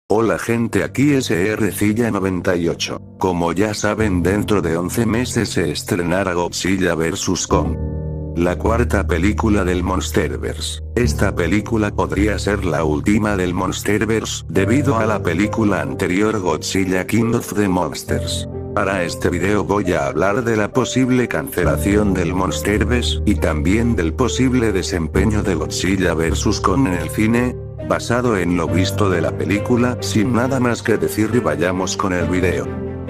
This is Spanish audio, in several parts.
Hola gente, aquí SRCilla98. Como ya saben, dentro de 11 meses se estrenará Godzilla vs. Kong, la cuarta película del Monsterverse. Esta película podría ser la última del Monsterverse, debido a la película anterior Godzilla King of the Monsters. Para este video voy a hablar de la posible cancelación del Monsterverse, y también del posible desempeño de Godzilla vs. Kong en el cine, basado en lo visto de la película. Sin nada más que decir, y vayamos con el video.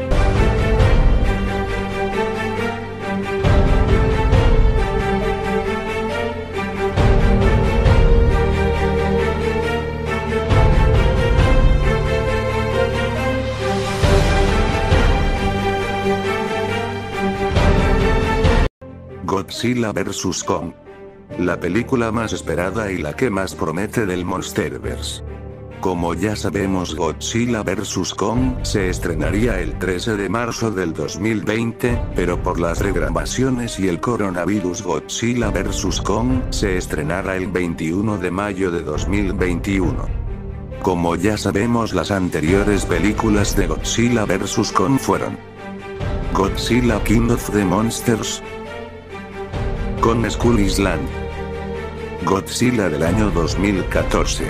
Godzilla vs. Kong, la película más esperada y la que más promete del Monsterverse. Como ya sabemos, Godzilla vs. Kong se estrenaría el 13 de marzo del 2020, pero por las regrabaciones y el coronavirus, Godzilla vs. Kong se estrenará el 21 de mayo de 2021. Como ya sabemos, las anteriores películas de Godzilla vs. Kong fueron Godzilla King of the Monsters, Kong Skull Island, Godzilla del año 2014.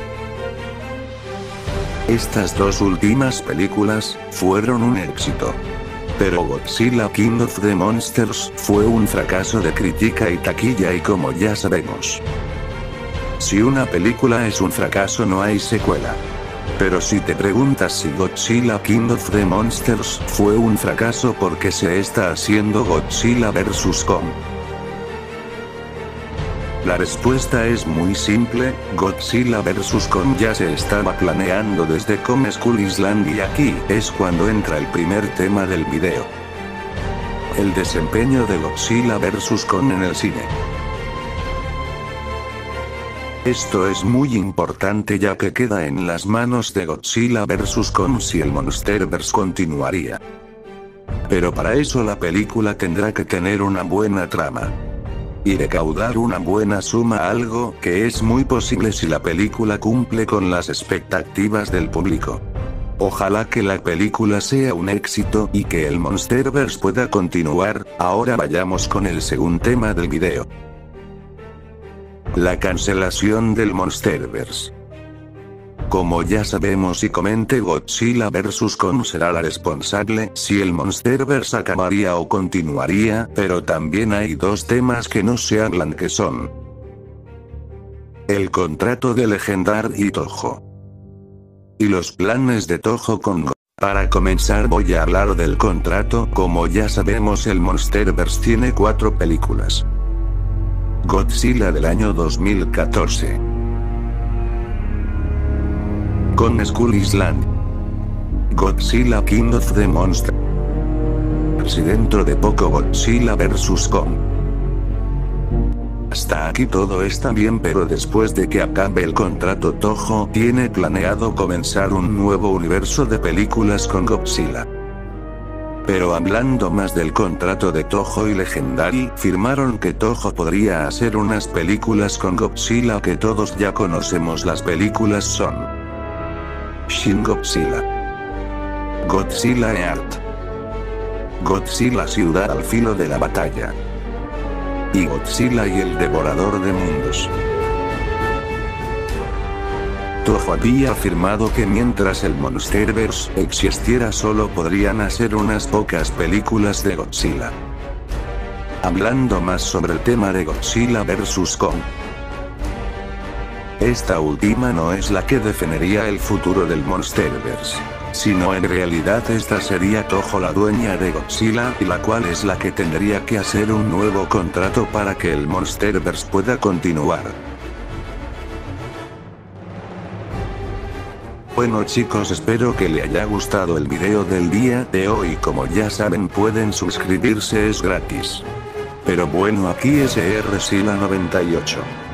Estas dos últimas películas fueron un éxito. Pero Godzilla King of the Monsters fue un fracaso de crítica y taquilla, y como ya sabemos, si una película es un fracaso no hay secuela. Pero si te preguntas si Godzilla King of the Monsters fue un fracaso, ¿por qué se está haciendo Godzilla vs. Kong? La respuesta es muy simple: Godzilla vs. Kong ya se estaba planeando desde Kong Skull Island, y aquí es cuando entra el primer tema del video: el desempeño de Godzilla vs. Kong en el cine. Esto es muy importante, ya que queda en las manos de Godzilla vs. Kong si el Monsterverse continuaría. Pero para eso la película tendrá que tener una buena trama y recaudar una buena suma, algo que es muy posible si la película cumple con las expectativas del público. Ojalá que la película sea un éxito y que el Monsterverse pueda continuar. Ahora vayamos con el segundo tema del video: la cancelación del Monsterverse. Como ya sabemos y comenté, Godzilla vs. Kong será la responsable si el Monsterverse acabaría o continuaría, pero también hay dos temas que no se hablan, que son el contrato de Legendary y Toho, y los planes de Toho con Godzilla. Para comenzar voy a hablar del contrato. Como ya sabemos, el Monsterverse tiene 4 películas: Godzilla del año 2014, Kong Skull Island, Godzilla King of the Monsters, y dentro de poco Godzilla vs. Kong. Hasta aquí todo está bien, pero después de que acabe el contrato, Toho tiene planeado comenzar un nuevo universo de películas con Godzilla. Pero hablando más del contrato de Toho y Legendary, firmaron que Toho podría hacer unas películas con Godzilla que todos ya conocemos. Las películas son Shin Godzilla, Godzilla Earth, Godzilla Ciudad al filo de la batalla, y Godzilla y el devorador de mundos. Toho había afirmado que mientras el Monsterverse existiera solo podrían hacer unas pocas películas de Godzilla. Hablando más sobre el tema de Godzilla vs. Kong, esta última no es la que definiría el futuro del Monsterverse, sino en realidad esta sería Toho la dueña de Godzilla, y la cual es la que tendría que hacer un nuevo contrato para que el Monsterverse pueda continuar. Bueno chicos, espero que le haya gustado el video del día de hoy. Como ya saben, pueden suscribirse, es gratis. Pero bueno, aquí es SRCilla98.